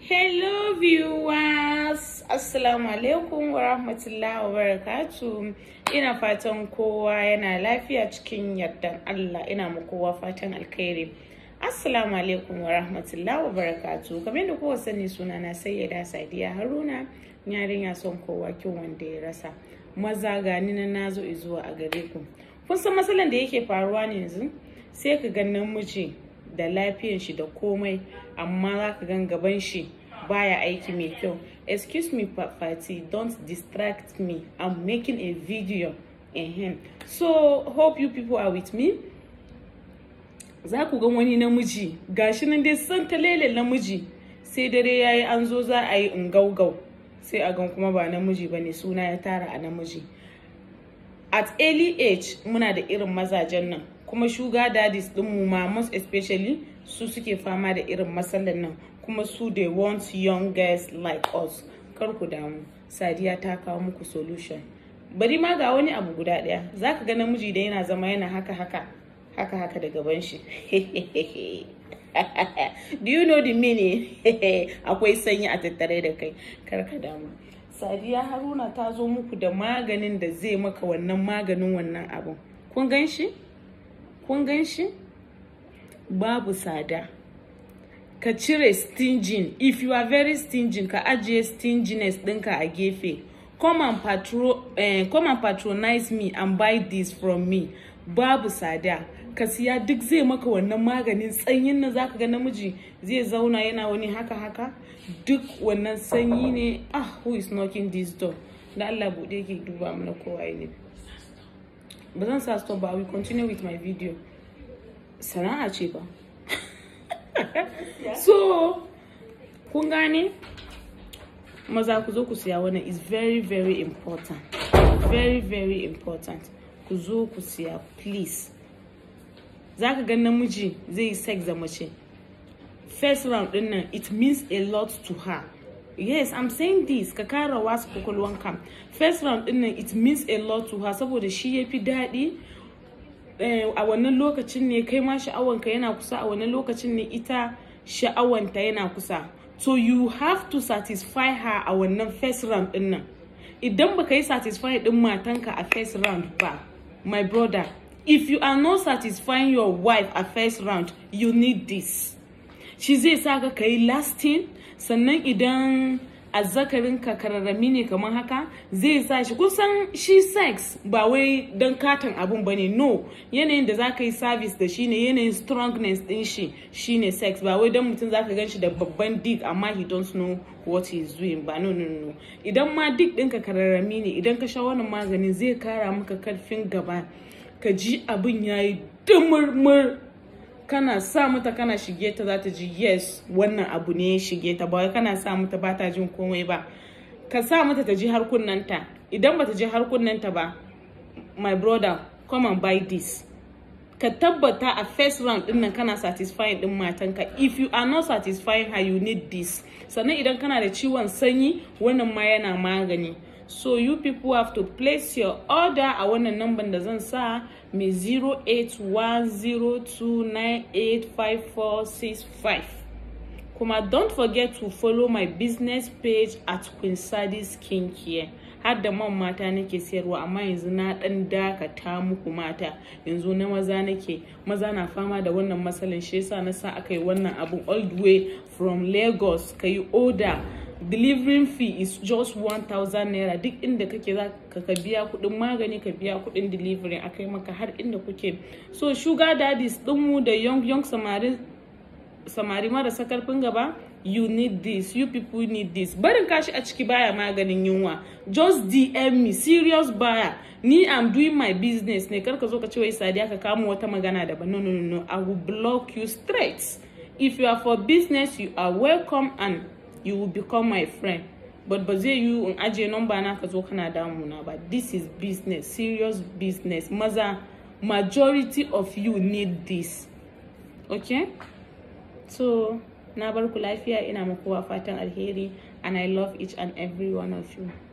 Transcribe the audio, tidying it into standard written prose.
Hello viewers, assalamu alaikum wa rahmatullahi wa barakatuh. Ina fatan kowa yana lafiya cikin yardan Allah. Ina muku kowa fatan alkhairi. Assalamu alaikum wa rahmatullahi wa barakatuh. Kamar yadda kowa sani, sunana Sayyida Sadiya Haruna, yarinya son kowa kin wanda ya rasa. Maza gani na nazo izuwa a gare ku. Kun san matsalan da yake faruwa ne yanzu? Sai ka ga namiji da lafiyan shi da komai, amma za ka gan gaban shi baya aiki mai kyau. Excuse me Fati, don't distract me, I'm making a video. So hope you people are with me. Za ku gan wani namiji gashi nan dai san talele namiji, sai dare yayi an zo za a yi ungaugau, sai a gan kuma ba namiji bane, suna ya tara a namiji. At early age muna da irin mazajen nan, kuma sugar daddies din mu ma most especially su suke fama da irin matsalan nan, kuma su they want young girls like us. Kar ku damu, Sadiya ta kawo muku solution. Bari ma ga wani abu guda daya, zaka ga namiji da yana zama yana haka da gaban shi. Do you know the meaning? Akwai sanyi a tattare da kai. Kar ka damu, Sadiya Haruna ta zo muku da maganin da zai maka wannan maganin wannan abun. Kun gan shi? Kun gan shi? Babu sada. Ka cire stinging. If you are very stinging, ka ajiye stinginess ɗinka a gefe. Come and patronize me and buy this from me. Babu sada. Ka siya duk zai maka wannan maganin sanyin nan, zaka ga namiji zai zauna yana wani haka. Duk wannan sanyi ne. Who is knocking this door? Da Allah bude ke duba mana kowa ne. Ba zan sa stop ba, I will continue with my video. Sana'a ce ba. So, kun gane? Maza ku zo ku siya wannan is very important. Very important. Ku zo ku siya please. Zaka ga namiji zai yi sex da mace. First round din nan, it means a lot to her. Yes, I'm saying this. Ka kara wasu kokolwanka. First round din nan, it means a lot to her saboda shi yafi daɗi. A wannan lokacin ne kai ma sha'awanka yana kusa, a wannan lokacin ne ita sha'awanta yana kusa. So you have to satisfy her a wannan first round din nan. Idan baka yi satisfy din matanka a first round ba, my brother, if you are not satisfying your wife a first round, you need this. Shi zai saka kai lasting, sannan idan azzakarin ka kararrami ne kamar haka, zai sa shi kusan shi sex ba wai dan katon abun bane, no. Yanayin da zaka yi service da shi ne, yanayin strongness din shi shine sex, ba wai dan mutum zaka gan shi da babban dick amma he don't know what he is doing ba, no. Idan ma dick ɗinka kararrami ne, idan ka sha wannan maganin zai kara maka karfin gaba, ka ji abin yayi dumurmur. Kana sa mata kana shige ta za ta ji yes wannan abu ne shige ta, ba kana sa mata ba ta jin komai ba. Ka sa mata ta ji har kunnanta. Idan ba ta ji har kunnanta ba, my brother, come and buy this. Ka tabbata a first round din nan kana satisfying din matanka. If you are not satisfying her, you need this. Sannan idan kana da ciwon sanyi, wannan ma yana magani. So you people have to place your order a wannan number da zan sa, mai 0810298545. Kuma don't forget to follow my business page at Queen Sadi Skincare. Har da man mata nake sayarwa, amma yanzu na dan dakata muku mata. Yanzu na maza nake. Maza na fama da wannan matsalan, shi yasa na sa aka yi wannan abun all the way from Lagos. Ka yi order. Delivering fee is just 1,000 naira. Duk inda kake za ka biya kudin magani, ka biya kudin delivery, akai maka har inda kuke. So sugar daddies dinmu da young samari marasa karfin gaba, you need this. You people need this. Barin kashi a ciki baya maganin yunwa. Just DM me, serious buyer. Ni I'm doing my business ne. Kar ka zo ka ce wai Sadiya ka kamo wata magana daban. No. I will block you straight. If you are for business, you are welcome and you will become my friend. But ba zai yi in ajiye number na ka zo kana damuna ba. This is business, serious business. Maza, majority of you need this. Okay? So, na bar ku lafiya, ina muku fatan alheri, and I love each and every one of you.